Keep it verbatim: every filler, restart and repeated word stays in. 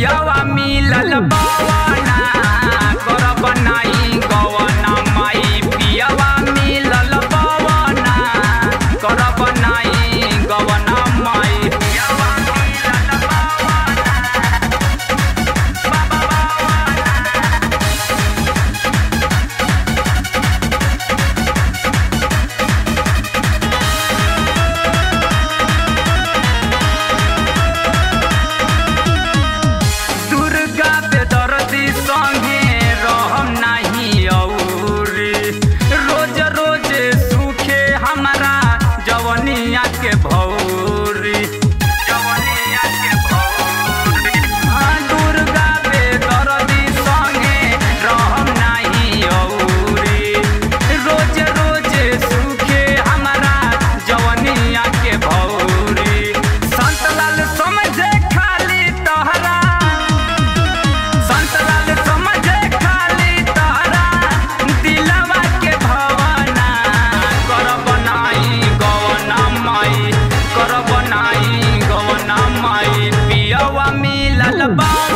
पियावा मिलल बवना कर बनाई गवना माई पियावा मिलल बवना कर बनाई गवना माई पियावा मिलल बवना बाबा संगे रहम नहीं औरी रोज रोज सूखे हमारा जवनिया के भौरी जवनिया के भौरी हाँ दुर्गा बेदर्दी संगे रहम नहीं औरी रोज रोज सूखे हमारा जवनिया के भौरी संतलाल समझे खाली तोहरा मिलल बा।